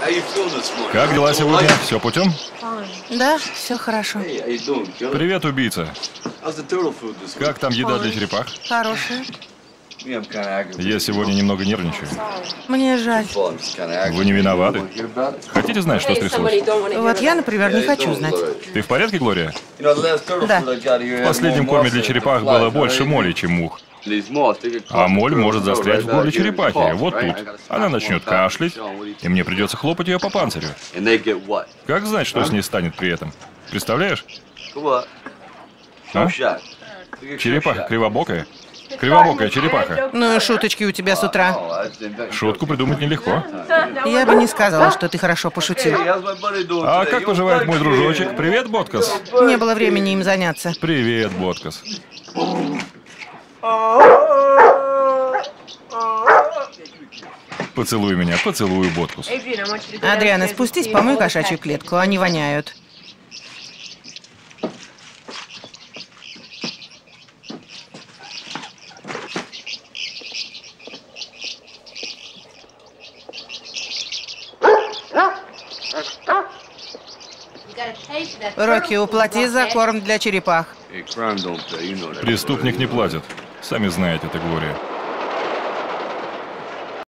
Как дела сегодня? Все путем? Да, все хорошо. Привет, убийца. Как там еда для черепах? Хорошая. Я сегодня немного нервничаю. Мне жаль. Вы не виноваты. Хотите знать, что стряслось? Вот я, например, не хочу знать. Ты в порядке, Глория? Да. В последнем корме для черепах было больше моли, чем мух. А моль может застрять в горле черепахи, вот тут. Она начнет кашлять, и мне придется хлопать ее по панцирю. Как знать, что с ней станет при этом? Представляешь? А? Черепаха кривобокая? Кривобокая черепаха. Ну и шуточки у тебя с утра. Шутку придумать нелегко. Я бы не сказала, что ты хорошо пошутил. А как поживает мой дружочек? Привет, Боткас. Не было времени им заняться. Привет, Боткас. Поцелуй меня, поцелуй, Боткус. Адриана, спустись, помой кошачью клетку, они воняют. Рокки, уплати за корм для черепах. Преступник не платит. Сами знаете это, Глория.